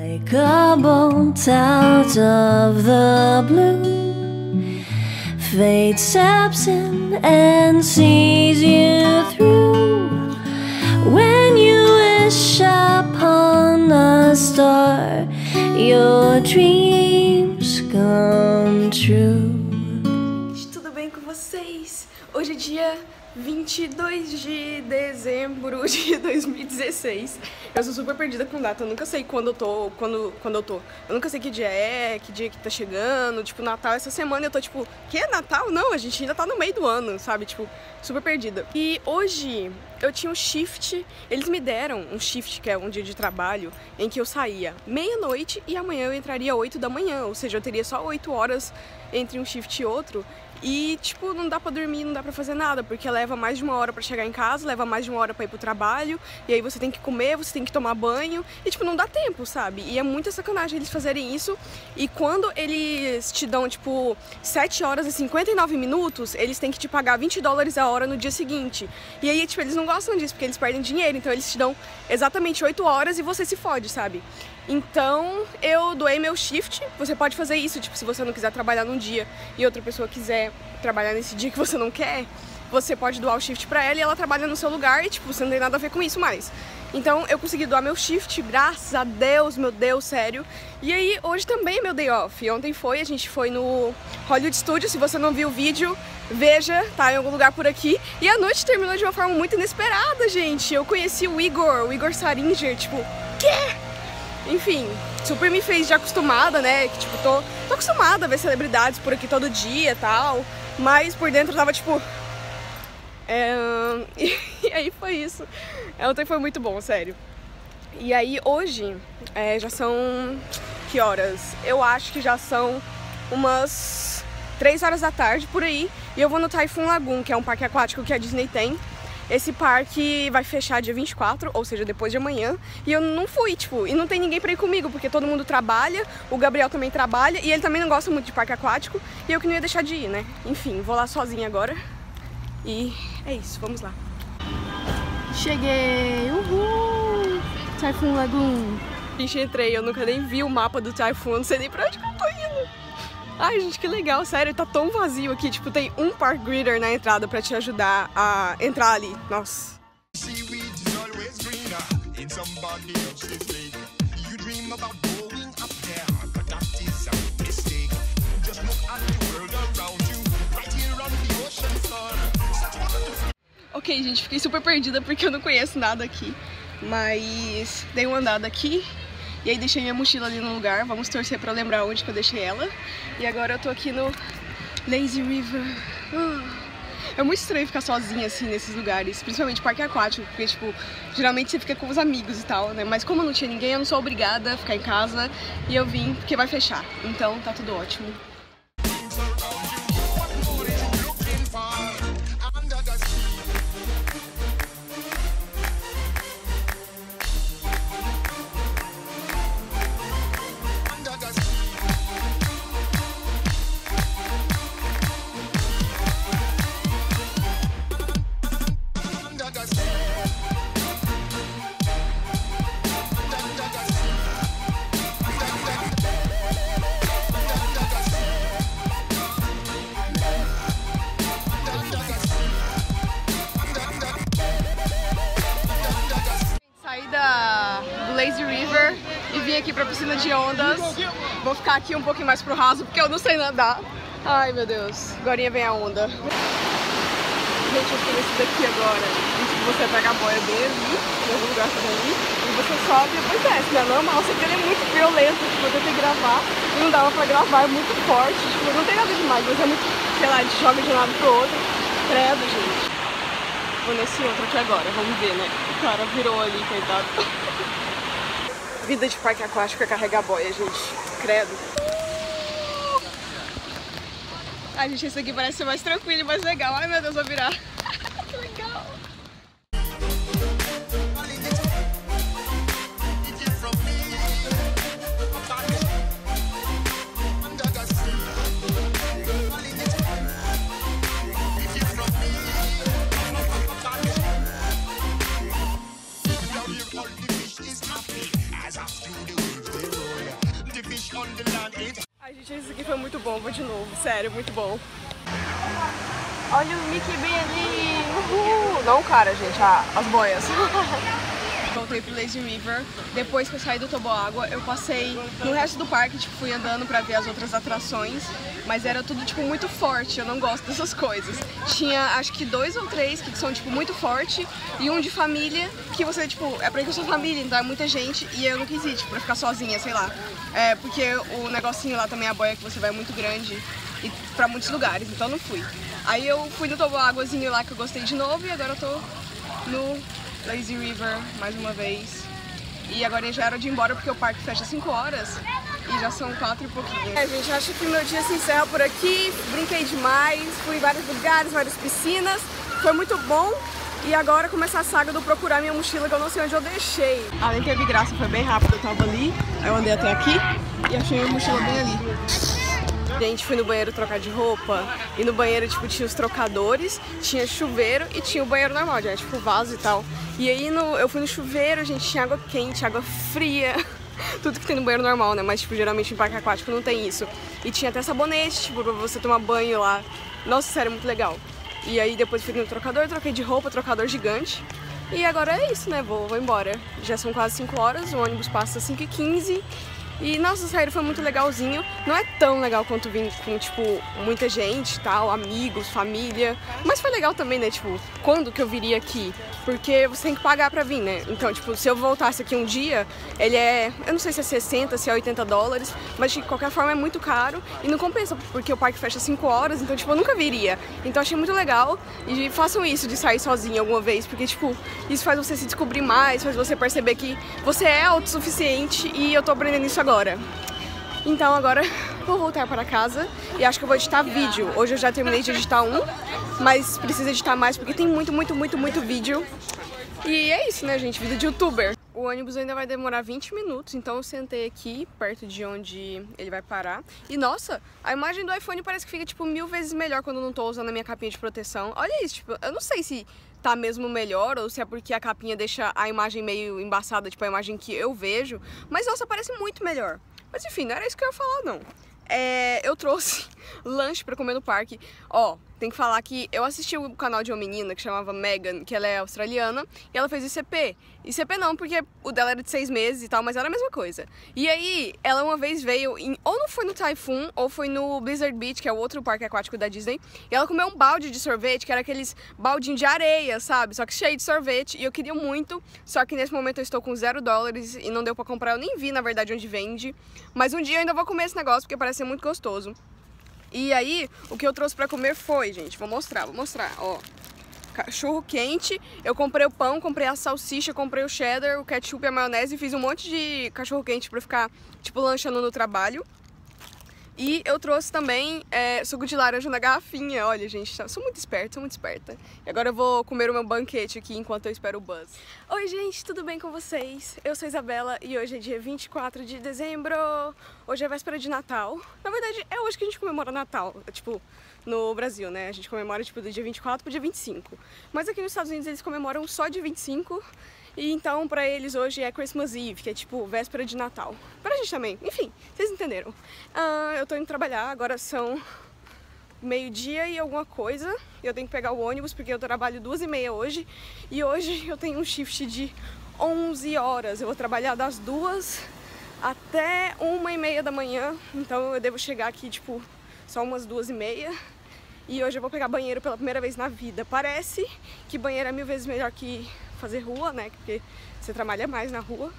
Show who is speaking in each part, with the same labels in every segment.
Speaker 1: Like a bolt out of the blue, fate steps in and sees you through. When you wish upon a star, your dreams come true.
Speaker 2: Tudo bem com vocês? Hoje é dia 22 de dezembro de 2016. Eu sou super perdida com data, eu nunca sei quando eu tô. Eu nunca sei que dia que tá chegando. Tipo, Natal essa semana eu tô tipo, que é Natal? Não, a gente ainda tá no meio do ano, sabe? Tipo, super perdida. E hoje eu tinha um shift, eles me deram um shift, que é um dia de trabalho, em que eu saía meia-noite e amanhã eu entraria 8 da manhã, ou seja, eu teria só 8 horas entre um shift e outro. E, tipo, não dá pra dormir, não dá pra fazer nada, porque leva mais de 1 hora pra chegar em casa, leva mais de 1 hora pra ir pro trabalho, e aí você tem que comer, você tem que tomar banho, e, tipo, não dá tempo, sabe? E é muita sacanagem eles fazerem isso, e quando eles te dão, tipo, 7 horas e 59 minutos, eles têm que te pagar $20 a hora no dia seguinte. E aí, tipo, eles não gostam disso, porque eles perdem dinheiro, então eles te dão exatamente 8 horas e você se fode, sabe? Então, eu doei meu shift. Você pode fazer isso, tipo, se você não quiser trabalhar num dia e outra pessoa quiser trabalhar nesse dia que você não quer, você pode doar o shift pra ela e ela trabalha no seu lugar e, tipo, você não tem nada a ver com isso mais. Então, eu consegui doar meu shift, graças a Deus, meu Deus, sério. E aí, hoje também meu day off. Ontem a gente foi no Hollywood Studios. Se você não viu o vídeo, veja, tá em algum lugar por aqui. E a noite terminou de uma forma muito inesperada, gente. Eu conheci o Igor Saringer, tipo, quê? Enfim, super me fez de acostumada, né, que tipo, tô acostumada a ver celebridades por aqui todo dia e tal, mas por dentro tava tipo... E aí foi isso. Ontem foi muito bom, sério. E aí hoje, já são... Que horas? Eu acho que já são umas 3 horas da tarde, por aí, e eu vou no Typhoon Lagoon, que é um parque aquático que a Disney tem. Esse parque vai fechar dia 24, ou seja, depois de amanhã. E eu não fui, tipo, e não tem ninguém pra ir comigo, porque todo mundo trabalha, o Gabriel também trabalha, e ele também não gosta muito de parque aquático, e eu que não ia deixar de ir, né? Enfim, vou lá sozinha agora. E é isso, vamos lá. Cheguei! Uhul! Typhoon Lagoon. Gente, entrei, eu nunca nem vi o mapa do Typhoon, não sei nem pra onde que eu tô indo. Ai, gente, que legal, sério, tá tão vazio aqui, tipo, tem um park greeter na entrada pra te ajudar a entrar ali, nossa. Ok, gente, fiquei super perdida porque eu não conheço nada aqui, mas dei uma andada aqui. E aí deixei minha mochila ali no lugar, vamos torcer pra lembrar onde que eu deixei ela. E agora eu tô aqui no Lazy River. É muito estranho ficar sozinha assim nesses lugares, principalmente parque aquático, porque tipo, geralmente você fica com os amigos e tal, né? Mas como não tinha ninguém, eu não sou obrigada a ficar em casa e eu vim porque vai fechar. Então tá tudo ótimo. Do Lazy River e vim aqui pra piscina de ondas. Vou ficar aqui um pouquinho mais pro raso porque eu não sei nadar. Ai, meu Deus, agorinha vem a onda. Gente, eu tô nesse daqui agora. Isso que você pega a boia bem ali, em algum lugar por ali, e você sobe e depois desce, né? Normal, só que ele é muito violento, tipo, eu tentei gravar e não dava pra gravar, é muito forte, tipo, não tem nada demais, mas é muito, sei lá, a gente joga de um lado pro outro. Credo, gente. Vou nesse outro aqui agora, vamos ver, né? O cara virou ali, coitado. Vida de parque aquático é carregar boia, gente. Credo. Ai, gente, esse aqui parece ser mais tranquilo e mais legal. Ai, meu Deus, vou virar. Que legal.
Speaker 3: All the fish is happy as I feel the waves they roll.
Speaker 2: Ai, gente, isso aqui foi muito bom, vou de novo, sério, muito bom. Olha o Mickey bem ali, uhul! Não o cara, gente, as boias. Voltei pro Lazy River, depois que eu saí do toboágua, eu passei no resto do parque, tipo, fui andando pra ver as outras atrações, mas era tudo, tipo, muito forte, eu não gosto dessas coisas. Tinha, acho que 2 ou 3 que são, tipo, muito forte, e um de família, que você, tipo, é pra ir com a sua família, então é muita gente, e eu não quis ir, tipo, pra ficar sozinha, sei lá. É, porque o negocinho lá também, a boia que você vai é muito grande, e pra muitos lugares, então eu não fui. Aí eu fui no toboáguazinho lá que eu gostei de novo, e agora eu tô no Lazy River mais uma vez. E agora já era de ir embora porque o parque fecha 5 horas e já são 4 e pouquinho. Gente, acho que meu dia se encerra por aqui. Brinquei demais, fui em vários lugares, várias piscinas. Foi muito bom. E agora começa a saga do procurar minha mochila, que eu não sei onde eu deixei. Além que teve graça, foi bem rápido, eu tava ali, aí eu andei até aqui e achei minha mochila bem ali. Gente, fui no banheiro trocar de roupa e no banheiro, tipo, tinha os trocadores, tinha chuveiro e tinha o banheiro normal, já, tipo, vaso e tal. E aí eu fui no chuveiro, gente, tinha água quente, água fria, tudo que tem no banheiro normal, né? Mas, tipo, geralmente em parque aquático não tem isso. E tinha até sabonete, tipo, pra você tomar banho lá. Nossa, sério, muito legal. E aí depois fui no trocador, troquei de roupa, trocador gigante. E agora é isso, né? Vou embora. Já são quase 5 horas, o ônibus passa às 5h15. E, nossa, sério, foi muito legalzinho. Não é tão legal quanto vir com, tipo, muita gente e tal, amigos, família. Mas foi legal também, né, tipo, quando que eu viria aqui? Porque você tem que pagar pra vir, né? Então, tipo, se eu voltasse aqui um dia, ele é, eu não sei se é 60, se é 80 dólares, mas de qualquer forma é muito caro e não compensa, porque o parque fecha 5 horas, então, tipo, eu nunca viria. Então, achei muito legal e façam isso de sair sozinho alguma vez, porque, tipo, isso faz você se descobrir mais, faz você perceber que você é autossuficiente e eu tô aprendendo isso agora. Então agora vou voltar para casa e acho que eu vou editar vídeo. Hoje eu já terminei de editar um, mas preciso editar mais porque tem muito vídeo. E é isso, né, gente? Vida de youtuber. O ônibus ainda vai demorar 20 minutos, então eu sentei aqui perto de onde ele vai parar. E nossa, a imagem do iPhone parece que fica tipo 1000 vezes melhor quando eu não tô usando a minha capinha de proteção. Olha isso, tipo, eu não sei se tá mesmo melhor ou se é porque a capinha deixa a imagem meio embaçada, tipo a imagem que eu vejo. Mas nossa, parece muito melhor. Mas enfim, não era isso que eu ia falar, não. Eu trouxe lanche pra comer no parque. Ó, tem que falar que eu assisti o canal de uma menina que chamava Megan, que ela é australiana, e ela fez ICP. ICP não, porque o dela era de 6 meses e tal, mas era a mesma coisa. E aí, ela uma vez veio, ou não foi no Typhoon, ou foi no Blizzard Beach, que é o outro parque aquático da Disney, e ela comeu um balde de sorvete, que era aqueles baldinhos de areia, sabe? Só que cheio de sorvete, e eu queria muito, só que nesse momento eu estou com 0 dólares e não deu pra comprar, eu nem vi, na verdade, onde vende. Mas um dia eu ainda vou comer esse negócio, porque parece ser muito gostoso. E aí, o que eu trouxe pra comer foi, gente, vou mostrar, ó. Cachorro quente, eu comprei o pão, comprei a salsicha, comprei o cheddar, o ketchup e a maionese e fiz um monte de cachorro quente pra ficar, tipo, lanchando no trabalho. E eu trouxe também suco de laranja na garrafinha, olha, gente, sou muito esperta. E agora eu vou comer o meu banquete aqui enquanto eu espero o Buzz. Oi, gente, tudo bem com vocês? Eu sou a Isabela e hoje é dia 24 de dezembro. Hoje é véspera de Natal. Na verdade, é hoje que a gente comemora Natal, tipo, no Brasil, né? A gente comemora, tipo, do dia 24 pro dia 25. Mas aqui nos Estados Unidos eles comemoram só dia 25. E então, pra eles hoje é Christmas Eve, que é tipo véspera de Natal. Pra gente também, enfim, vocês entenderam. Eu tô indo trabalhar, agora são meio-dia e alguma coisa. Eu tenho que pegar o ônibus porque eu trabalho 2h30 hoje. E hoje eu tenho um shift de 11 horas. Eu vou trabalhar das 2 até 1h30 da manhã. Então eu devo chegar aqui, tipo, só umas 2h30. E hoje eu vou pegar banheiro pela primeira vez na vida. Parece que banheiro é 1000 vezes melhor que fazer rua, né? Porque você trabalha mais na rua.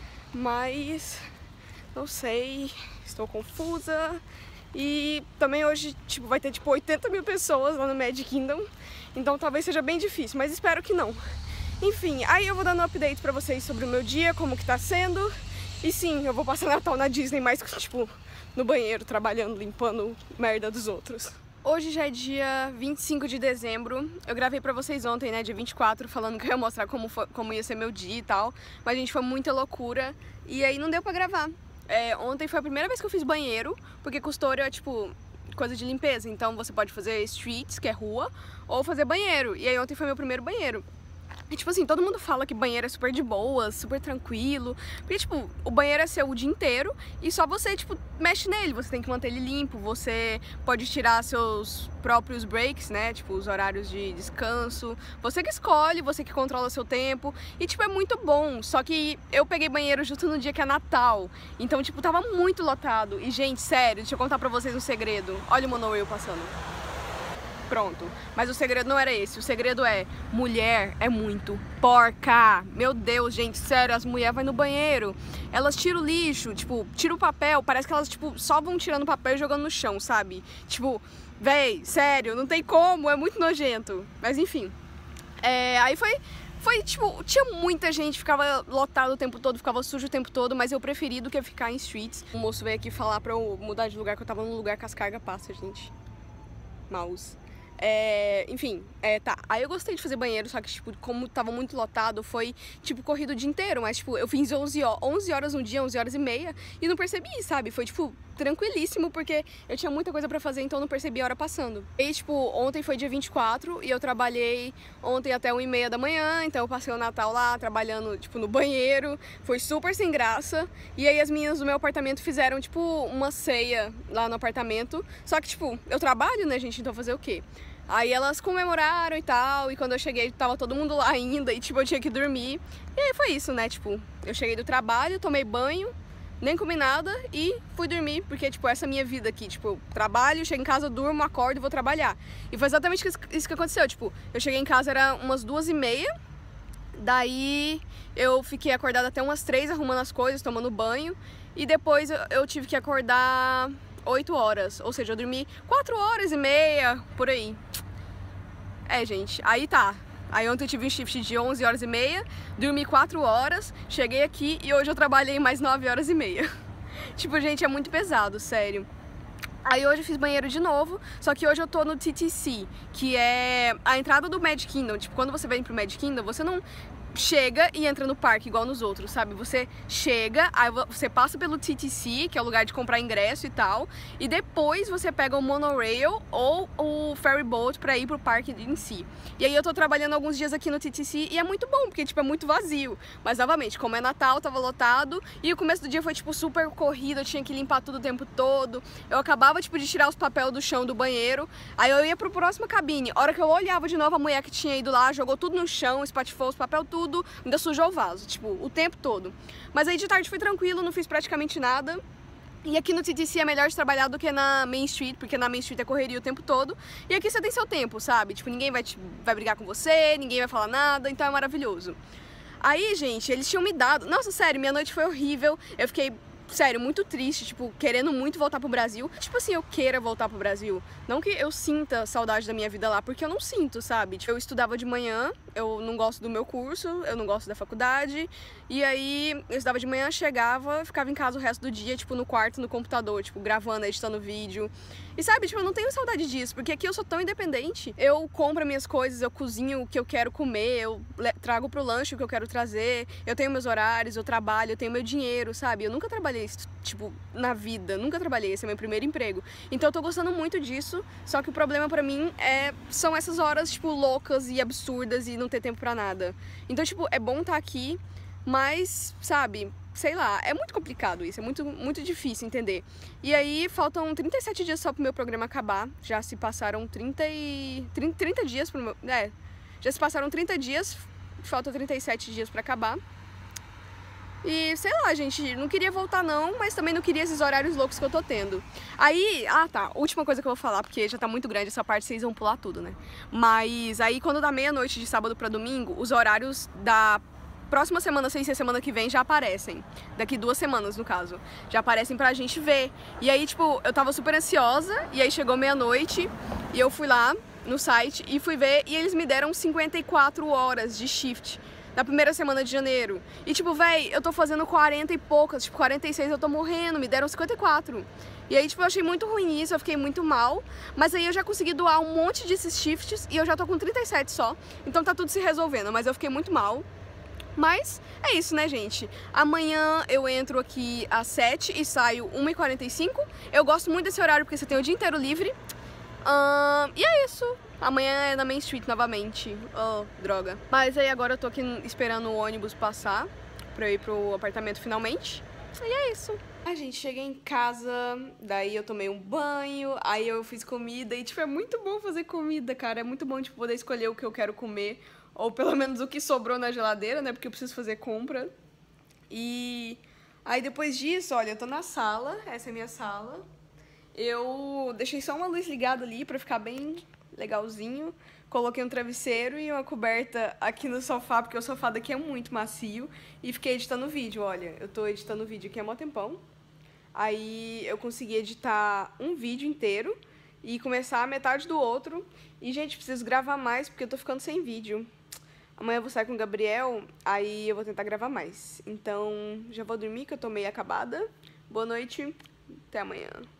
Speaker 2: Mas não sei, estou confusa. E também hoje, tipo, vai ter tipo 80 mil pessoas lá no Magic Kingdom. Então talvez seja bem difícil, mas espero que não. Enfim, aí eu vou dando um update pra vocês sobre o meu dia, como que tá sendo. E sim, eu vou passar Natal na Disney mais, tipo, no banheiro, trabalhando, limpando merda dos outros. Hoje já é dia 25 de dezembro, eu gravei pra vocês ontem, né, dia 24, falando que eu ia mostrar como ia ser meu dia e tal, mas, gente, foi muita loucura e aí não deu pra gravar. Ontem foi a primeira vez que eu fiz banheiro, porque custódio é, tipo, coisa de limpeza, então você pode fazer streets, que é rua, ou fazer banheiro, e aí ontem foi meu primeiro banheiro. E, tipo assim, todo mundo fala que banheiro é super de boa, super tranquilo. Porque, tipo, o banheiro é seu o dia inteiro e só você, tipo, mexe nele. Você tem que manter ele limpo, você pode tirar seus próprios breaks, né? Tipo, os horários de descanso. Você que escolhe, você que controla seu tempo. E, tipo, é muito bom. Só que eu peguei banheiro justo no dia que é Natal. Então, tipo, tava muito lotado. E, gente, sério, deixa eu contar pra vocês um segredo. Olha o monorail passando. Pronto. Mas o segredo não era esse. O segredo é, mulher é muito porca. Meu Deus, gente, sério, as mulheres vão no banheiro, elas tiram o lixo, tipo, tiram o papel, parece que elas, tipo, só vão tirando o papel e jogando no chão, sabe? Tipo, véi, sério, não tem como, é muito nojento. Mas enfim. Aí foi, tipo, tinha muita gente, ficava lotado o tempo todo, ficava sujo o tempo todo, mas eu preferi do que ficar em streets. O moço veio aqui falar pra eu mudar de lugar, que eu tava num lugar que as cargas passam, gente. Mouse. Enfim, tá. Aí eu gostei de fazer banheiro, só que, tipo, como tava muito lotado, foi, tipo, corrido o dia inteiro. Mas, tipo, eu fiz 11 horas um dia, 11 horas e meia, e não percebi, sabe? Foi, tipo, tranquilíssimo, porque eu tinha muita coisa pra fazer, então eu não percebi a hora passando. E, tipo, ontem foi dia 24, e eu trabalhei ontem até 1h30 da manhã, então eu passei o Natal lá, trabalhando, tipo, no banheiro. Foi super sem graça. E aí as meninas do meu apartamento fizeram, tipo, uma ceia lá no apartamento. Só que, tipo, eu trabalho, né, gente? Então fazer o quê? Aí elas comemoraram e tal, e quando eu cheguei tava todo mundo lá ainda e, tipo, eu tinha que dormir. E aí foi isso, né, tipo, eu cheguei do trabalho, tomei banho, nem comi nada e fui dormir, porque, tipo, essa é a minha vida aqui, tipo, eu trabalho, chego em casa, durmo, acordo e vou trabalhar. E foi exatamente isso que aconteceu, tipo, eu cheguei em casa, era umas 2h30, daí eu fiquei acordada até umas 3 arrumando as coisas, tomando banho, e depois eu tive que acordar 8 horas, ou seja, eu dormi 4 horas e meia, por aí. Gente, aí tá. Aí ontem eu tive um shift de 11 horas e meia, dormi 4 horas, cheguei aqui e hoje eu trabalhei mais 9 horas e meia. Tipo, gente, é muito pesado, sério. Aí hoje eu fiz banheiro de novo, só que hoje eu tô no TTC, que é a entrada do Magic Kingdom. Tipo, quando você vem pro Magic Kingdom, você não chega e entra no parque igual nos outros, sabe? Você chega, aí você passa pelo TTC, que é o lugar de comprar ingresso e tal, e depois você pega o monorail ou o ferry boat pra ir pro parque em si. E aí eu tô trabalhando alguns dias aqui no TTC e é muito bom, porque, tipo, é muito vazio. Mas, novamente, como é Natal, tava lotado, e o começo do dia foi, tipo, super corrido, eu tinha que limpar tudo o tempo todo. Eu acabava, tipo, de tirar os papéis do chão do banheiro, aí eu ia pro próxima cabine. A hora que eu olhava de novo, a mulher que tinha ido lá, jogou tudo no chão, espatifou os papéis tudo, ainda sujou o vaso, tipo, o tempo todo. Mas aí de tarde foi tranquilo, não fiz praticamente nada. E aqui no TTC é melhor de trabalhar do que na Main Street, porque na Main Street é correria o tempo todo. E aqui você tem seu tempo, sabe? Tipo, ninguém vai brigar com você, ninguém vai falar nada, então é maravilhoso. Aí, gente, eles tinham me dado... Nossa, sério, minha noite foi horrível. Eu fiquei, sério, muito triste, tipo, querendo muito voltar pro Brasil. Tipo assim, eu queira voltar pro Brasil. Não que eu sinta saudade da minha vida lá, porque eu não sinto, sabe? Tipo, eu estudava de manhã, eu não gosto do meu curso, eu não gosto da faculdade. E aí, eu estudava de manhã, chegava, ficava em casa o resto do dia, tipo, no quarto, no computador, tipo, gravando, editando vídeo. E sabe, tipo, eu não tenho saudade disso, porque aqui eu sou tão independente. Eu compro minhas coisas, eu cozinho o que eu quero comer, eu trago pro lanche o que eu quero trazer, eu tenho meus horários, eu trabalho, eu tenho meu dinheiro, sabe? Eu nunca trabalhei, tipo, na vida, nunca trabalhei, esse é meu primeiro emprego. Então eu tô gostando muito disso, só que o problema pra mim são essas horas, tipo, loucas e absurdas e não ter tempo pra nada. Então, tipo, é bom estar aqui, mas, sabe, sei lá, é muito complicado isso, é muito difícil entender. E aí faltam 37 dias só pro meu programa acabar, já se passaram 30 dias pro meu... já se passaram 30 dias, faltam 37 dias pra acabar. E, sei lá, gente, não queria voltar não, mas também não queria esses horários loucos que eu tô tendo. Aí, tá, última coisa que eu vou falar, porque já tá muito grande essa parte, vocês vão pular tudo, né? Mas aí quando dá meia-noite de sábado pra domingo, os horários da próxima semana, sem ser semana que vem, já aparecem. Daqui 2 semanas, no caso. Já aparecem pra gente ver. E aí, tipo, eu tava super ansiosa, e aí chegou meia-noite, e eu fui lá no site e fui ver, e eles me deram 54 horas de shift na primeira semana de janeiro. E tipo, véi, eu tô fazendo 40 e poucas, tipo, 46 eu tô morrendo, me deram 54. E aí, tipo, eu achei muito ruim isso, eu fiquei muito mal. Mas aí eu já consegui doar um monte desses shifts e eu já tô com 37 só. Então tá tudo se resolvendo, mas eu fiquei muito mal. Mas é isso, né, gente? Amanhã eu entro aqui às 7 e saio 1h45. Eu gosto muito desse horário porque você tem o dia inteiro livre. E é isso. Amanhã é na Main Street novamente. Oh, droga. Mas aí agora eu tô aqui esperando o ônibus passar pra eu ir pro apartamento finalmente. E é isso. A gente, cheguei em casa, daí eu tomei um banho, aí eu fiz comida e, tipo, é muito bom fazer comida, cara. É muito bom, tipo, poder escolher o que eu quero comer, ou pelo menos o que sobrou na geladeira, né, porque eu preciso fazer compra. E aí depois disso, olha, eu tô na sala, essa é a minha sala. Eu deixei só uma luz ligada ali pra ficar bem legalzinho. Coloquei um travesseiro e uma coberta aqui no sofá, porque o sofá daqui é muito macio. E fiquei editando vídeo, olha. Eu tô editando vídeo aqui há mó tempão. Aí eu consegui editar um vídeo inteiro e começar a metade do outro. E, gente, preciso gravar mais, porque eu tô ficando sem vídeo. Amanhã eu vou sair com o Gabriel, aí eu vou tentar gravar mais. Então, já vou dormir, que eu tô meio acabada. Boa noite, até amanhã.